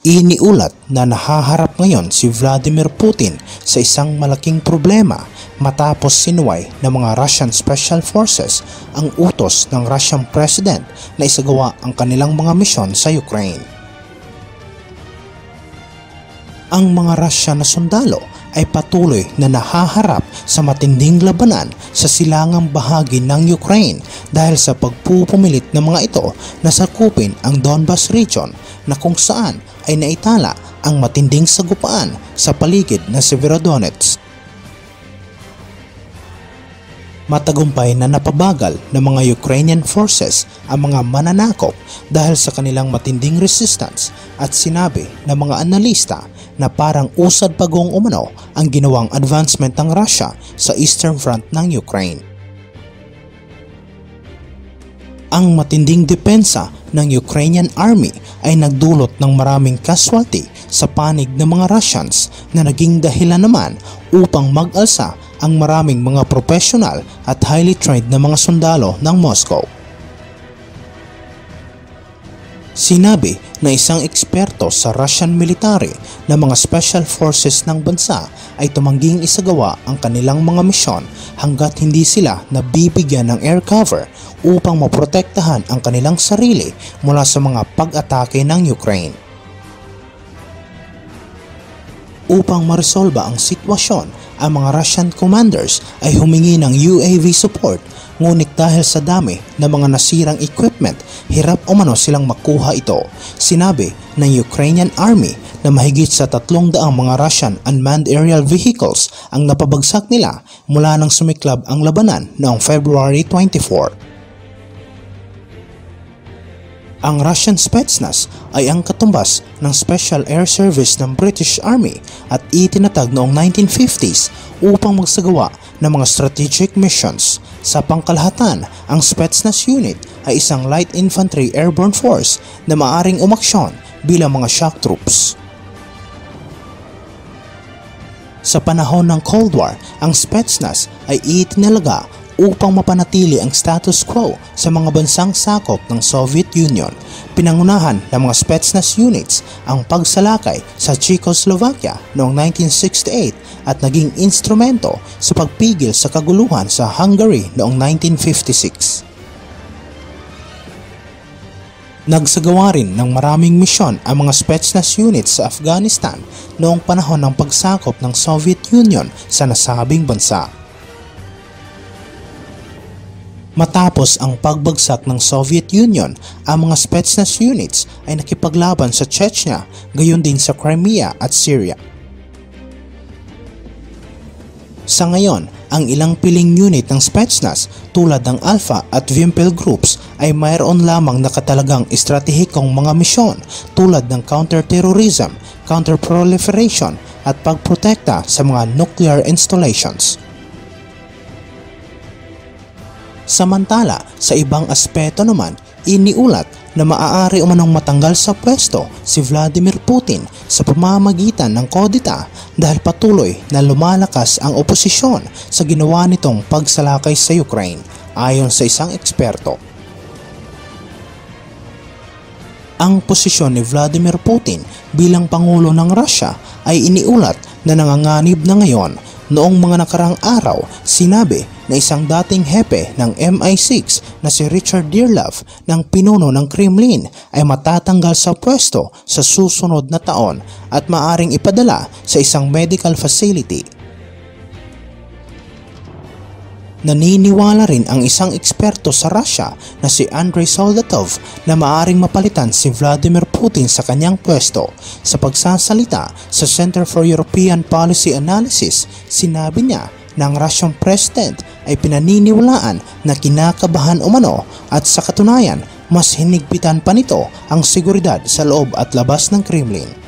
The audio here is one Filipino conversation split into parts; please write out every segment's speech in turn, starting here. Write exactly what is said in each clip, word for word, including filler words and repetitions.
Iniulat na nahaharap ngayon si Vladimir Putin sa isang malaking problema matapos sinuway ng mga Russian Special Forces ang utos ng Russian President na isagawa ang kanilang mga misyon sa Ukraine. Ang mga Russian na sundalo ay patuloy na nahaharap sa matinding labanan sa silangang bahagi ng Ukraine dahil sa pagpupumilit ng mga ito na sakupin ang Donbas region na kung saan ay naitala ang matinding sagupaan sa paligid na Severodonetsk. Matagumpay na napabagal ng mga Ukrainian forces ang mga mananakop dahil sa kanilang matinding resistance at sinabi ng mga analista na parang usad pagong umano ang ginawang advancement ng Russia sa Eastern Front ng Ukraine. Ang matinding depensa ng Ukrainian Army ay nagdulot ng maraming casualty sa panig ng mga Russians na naging dahilan naman upang mag-alsa ang maraming mga professional at highly trained na mga sundalo ng Moscow. Sinabi na isang eksperto sa Russian military na mga special forces ng bansa ay tumangging isagawa ang kanilang mga misyon hanggat hindi sila nabibigyan ng air cover upang maprotektahan ang kanilang sarili mula sa mga pag-atake ng Ukraine. Upang maresolba ang sitwasyon, ang mga Russian commanders ay humingi ng U A V support, ngunit dahil sa dami ng mga nasirang equipment, hirap umano silang makuha ito. Sinabi ng Ukrainian Army na mahigit sa tatlong daang mga Russian unmanned aerial vehicles ang napabagsak nila mula nang sumiklab ang labanan noong February twenty-fourth. Ang Russian Spetsnaz ay ang katumbas ng Special Air Service ng British Army at itinatag noong nineteen fifties upang magsagawa ng mga strategic missions. Sa pangkalahatan, ang Spetsnaz unit ay isang light infantry airborne force na maaring umaksyon bilang mga shock troops. Sa panahon ng Cold War, ang Spetsnaz ay itinalaga upang mapanatili ang status quo sa mga bansang sakop ng Soviet Union. Pinangunahan ng mga Spetsnaz units ang pagsalakay sa Czechoslovakia noong nineteen sixty-eight at naging instrumento sa pagpigil sa kaguluhan sa Hungary noong nineteen fifty-six. Nagsagawa rin ng maraming misyon ang mga Spetsnaz units sa Afghanistan noong panahon ng pagsakop ng Soviet Union sa nasabing bansa. Matapos ang pagbagsak ng Soviet Union, ang mga Spetsnaz units ay nakipaglaban sa Chechnya, gayon din sa Crimea at Syria. Sa ngayon, ang ilang piling unit ng Spetsnaz tulad ng Alpha at Vimpel groups ay mayroon lamang nakatalagang estratehikong mga misyon tulad ng counter-terrorism, counter-proliferation at pagprotekta sa mga nuclear installations. Samantala, sa ibang aspeto naman, iniulat na maaari umanong matanggal sa pwesto si Vladimir Putin sa pamamagitan ng kudeta dahil patuloy na lumalakas ang oposisyon sa ginawa nitong pagsalakay sa Ukraine, ayon sa isang eksperto. Ang posisyon ni Vladimir Putin bilang Pangulo ng Russia ay iniulat na nanganganib na ngayon. Noong mga nakarang araw, sinabi na isang dating hepe ng M I six na si Richard Dearlove ng pinuno ng Kremlin ay matatanggal sa pwesto sa susunod na taon at maaring ipadala sa isang medical facility. Naniniwala rin ang isang eksperto sa Russia na si Andrei Soldatov na maaring mapalitan si Vladimir Putin sa kanyang pwesto. Sa pagsasalita sa Center for European Policy Analysis, sinabi niya na ang Russian President ay pinaniniwalaan na kinakabahan umano at sa katunayan mas hinigpitan pa nito ang seguridad sa loob at labas ng Kremlin.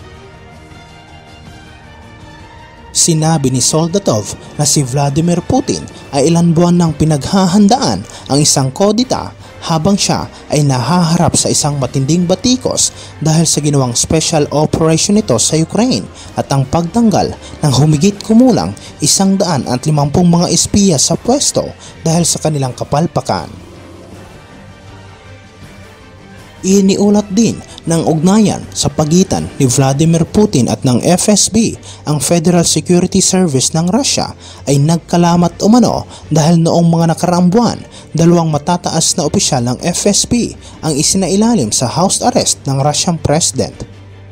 Sinabi ni Soldatov na si Vladimir Putin ay ilan buwan nang pinaghahandaan ang isang kudeta habang siya ay nahaharap sa isang matinding batikos dahil sa ginawang special operation nito sa Ukraine at ang pagtanggal ng humigit kumulang isang daan at limampung mga espiya sa pwesto dahil sa kanilang kapalpakan. Iniulat din ng ugnayan sa pagitan ni Vladimir Putin at ng F S B, ang Federal Security Service ng Russia ay nagkalamat umano dahil noong mga nakaraang buwan, dalawang matataas na opisyal ng F S B ang isinailalim sa house arrest ng Russian President.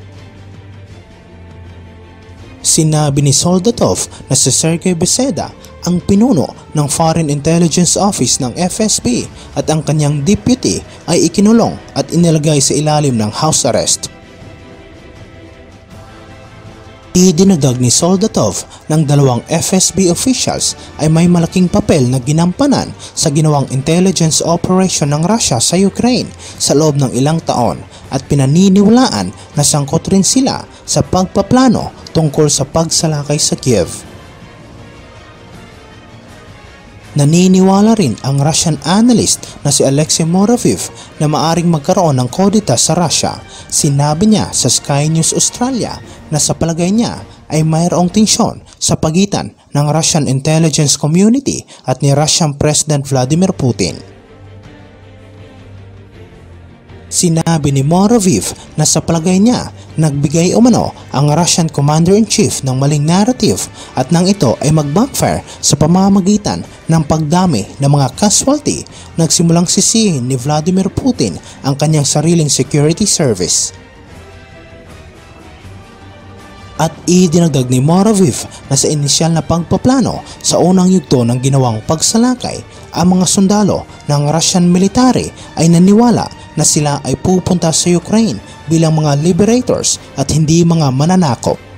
Sinabi ni Soldatov na si Sergei Beseda ang pinuno ng Foreign Intelligence Office ng F S B at ang kanyang deputy ay ikinulong at inilagay sa ilalim ng house arrest. Idinagdag ni Soldatov ng dalawang F S B officials ay may malaking papel na ginampanan sa ginawang intelligence operation ng Russia sa Ukraine sa loob ng ilang taon at pinaniniwalaan na sangkot rin sila sa pagpaplano tungkol sa pagsalakay sa Kiev. Naniniwala rin ang Russian analyst na si Alexei Moraviv na maaring magkaroon ng kudeta sa Russia. Sinabi niya sa Sky News Australia na sa palagay niya ay mayroong tensyon sa pagitan ng Russian intelligence community at ni Russian President Vladimir Putin. Sinabi ni Moraviv na sa palagay niya, nagbigay umano ang Russian Commander-in-Chief ng maling narrative at nang ito ay mag-backfire sa pamamagitan ng pagdami ng mga casualty, nagsimulang sisihin ni Vladimir Putin ang kanyang sariling security service. At idinagdag ni Moraviv na sa inisyal na pagpaplano sa unang yugto ng ginawang pagsalakay, ang mga sundalo ng Russian military ay naniwala na sila ay pupunta sa Ukraine bilang mga liberators at hindi mga mananakop.